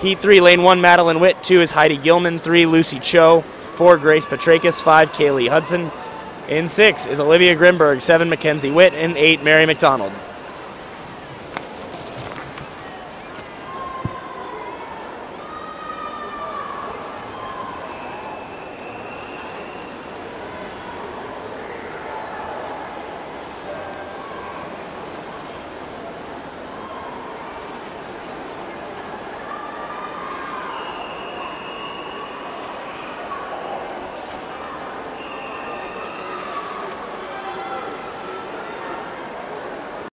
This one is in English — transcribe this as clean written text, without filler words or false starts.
Heat 3, lane 1, Madeline Witt. 2 is Heidi Gilman. 3, Lucy Cho. 4, Grace Petrakis. 5, Kaylee Hudson. In 6 is Olivia Grimberg. 7, Mackenzie Witt. And 8, Mary McDonald.